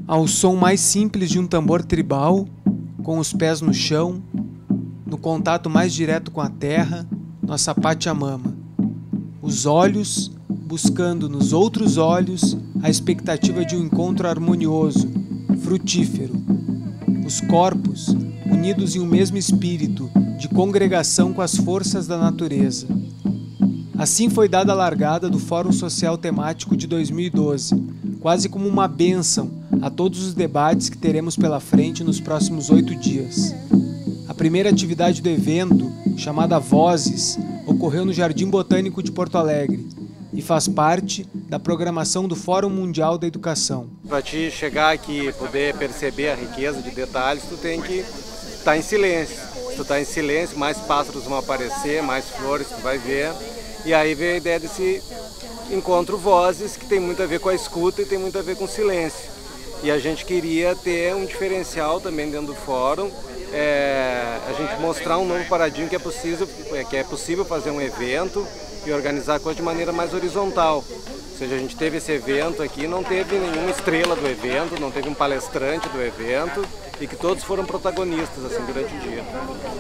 ao som mais simples de um tambor tribal, com os pés no chão, no contato mais direto com a terra, nossa Pachamama. Os olhos buscando nos outros olhos a expectativa de um encontro harmonioso, frutífero. Os corpos unidos em um mesmo espírito de congregação com as forças da natureza. Assim foi dada a largada do Fórum Social Temático de 2012, quase como uma bênção a todos os debates que teremos pela frente nos próximos 8 dias. A primeira atividade do evento, chamada Vozes, ocorreu no Jardim Botânico de Porto Alegre e faz parte da programação do Fórum Mundial da Educação. Para te chegar aqui e poder perceber a riqueza de detalhes, tu tem que estar em silêncio. Se tu está em silêncio, mais pássaros vão aparecer, mais flores tu vai ver. E aí vem a ideia desse encontro Vozes, que tem muito a ver com a escuta e tem muito a ver com o silêncio. E a gente queria ter um diferencial também dentro do fórum, a gente mostrar um novo paradigma que é possível fazer um evento e organizar a coisa de maneira mais horizontal. Ou seja, a gente teve esse evento aqui, não teve nenhuma estrela do evento, não teve um palestrante do evento e que todos foram protagonistas assim, durante o dia.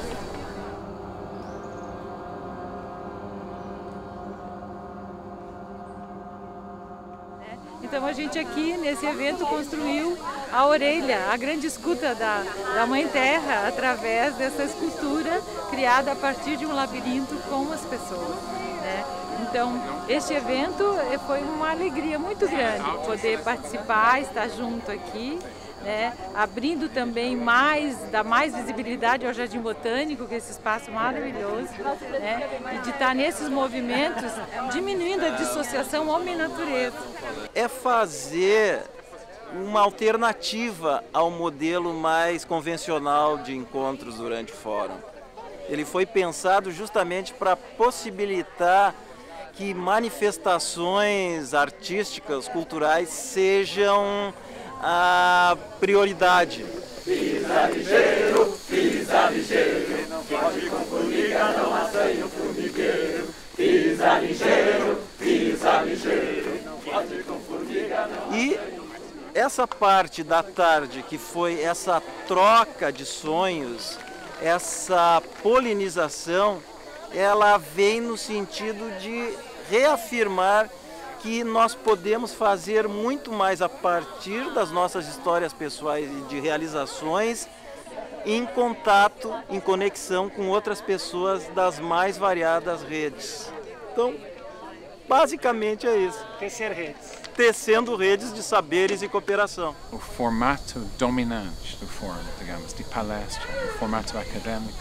Então a gente aqui nesse evento construiu a orelha, a grande escuta da Mãe Terra através dessa escultura criada a partir de um labirinto com as pessoas, né? Então este evento foi uma alegria muito grande poder participar, estar junto aqui, né? Abrindo também dar mais visibilidade ao Jardim Botânico, que é esse espaço maravilhoso, né? E de estar nesses movimentos diminuindo a dissociação homem-natureza. É fazer uma alternativa ao modelo mais convencional de encontros durante o fórum. Ele foi pensado justamente para possibilitar que manifestações artísticas, culturais sejam a prioridade. Pisa ligeiro, não pode com formiga, não assanha o formigueiro. Pisa ligeiro, não pode com formiga, não assanha. E essa parte da tarde, que foi essa troca de sonhos, essa polinização, ela vem no sentido de reafirmar que nós podemos fazer muito mais a partir das nossas histórias pessoais e de realizações em contato, em conexão com outras pessoas das mais variadas redes. Então, basicamente é isso. Tecer redes. Tecendo redes de saberes e cooperação. O formato dominante do fórum, digamos, de palestra, o formato acadêmico,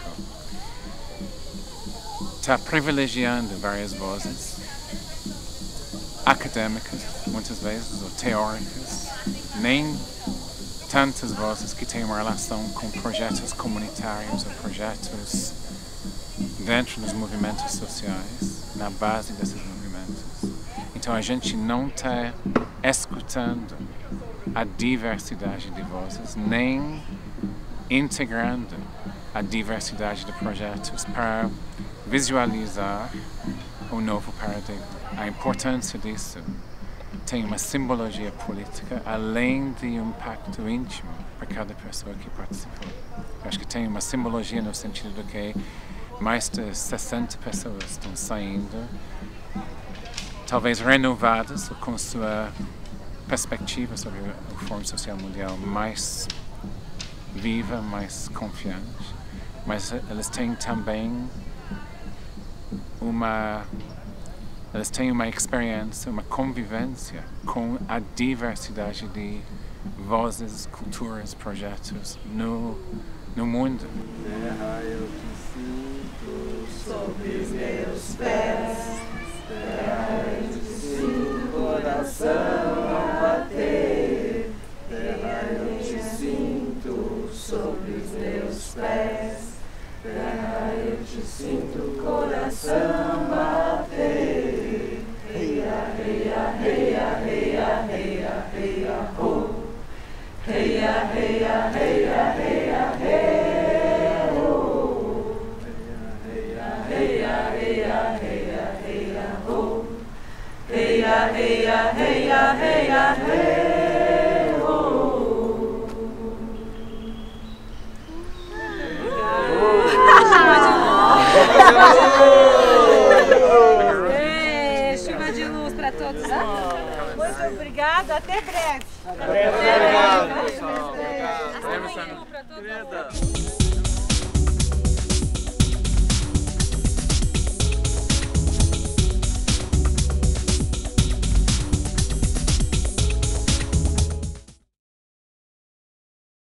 está privilegiando várias vozes acadêmicas, muitas vezes, ou teóricas, nem tantas vozes que têm uma relação com projetos comunitários ou projetos dentro dos movimentos sociais, na base desses movimentos. Então a gente não está escutando a diversidade de vozes, nem integrando a diversidade de projetos para visualizar o novo paradigma. A importância disso tem uma simbologia política, além de um impacto íntimo para cada pessoa que participou. Acho que tem uma simbologia no sentido de que mais de 60 pessoas estão saindo, talvez renovadas, com sua perspectiva sobre o Fórum Social Mundial mais viva, mais confiante, mas eles têm também uma experiência, uma convivência com a diversidade de vozes, culturas, projetos no mundo. Terra, eu te sinto sobre os meus pés. Terra, eu te sinto coração a bater. Terra, eu te sinto sobre os meus pés. Terra, eu te sinto coração bater. Reia, reia, reia, reia, reia, reia, ho. Reia, reia, reia, reia, reia, ho. Reia, reia, reia, reia. até breve. Obrigado, pessoal. Obrigado. Querida.